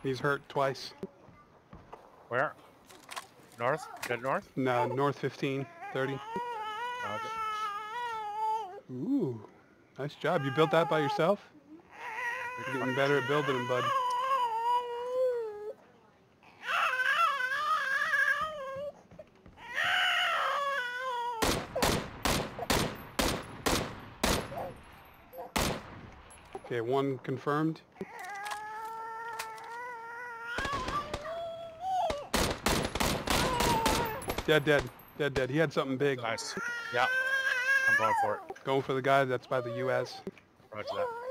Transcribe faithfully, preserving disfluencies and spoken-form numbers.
He's hurt twice. Where? North? Dead north? No, north fifteen, thirty. Oh, okay. Ooh, nice job. You built that by yourself? You're getting better at building them, bud. Okay, one confirmed. Dead, dead, dead, dead. He had something big. Nice. Yeah. I'm going for it. Going for the guy that's by the U S. Roger that.